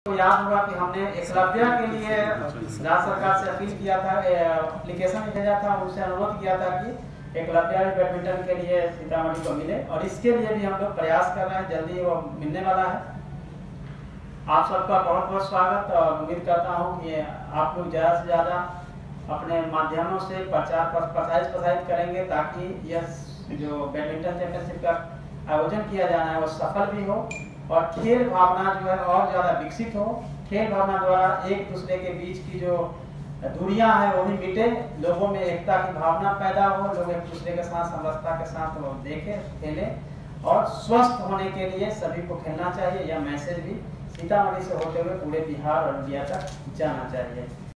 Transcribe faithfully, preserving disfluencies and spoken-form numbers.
तो याद होगा कि हमने एकलव्य के लिए राज्य सरकार से अपील किया था, एप्लीकेशन भेजा था, उनसे अनुरोध किया था कि एकलव्य बैडमिंटन के लिए सीतामढ़ी को मिले, और इसके लिए भी हम लोग प्रयास कर रहे हैं, जल्दी वो मिलने वाला है। आप सबका बहुत बहुत स्वागत, और उम्मीद करता हूँ कि आप लोग ज़्यादा से ज़्यादा अपने माध्यमों से प्रचार प्रसारित प्रसारित करेंगे, ताकि यह जो बैडमिंटन चैंपियनशिप का आयोजन किया जाना है वो सफल भी हो और खेल भावना जो है और ज़्यादा विकसित हो। खेल भावना द्वारा एक दूसरे के बीच की जो दूरियां हैं वो भी मिटे, लोगों में एकता की भावना पैदा हो, लोग एक दूसरे के साथ समरसता के साथ वो देखें, खेलें, और स्वस्थ होने के लिए सभी को खेलना चाहिए। यह मैसेज भी सीतामढ़ी से होते हुए पूरे बिहार और इंडिया तक जाना चाहिए।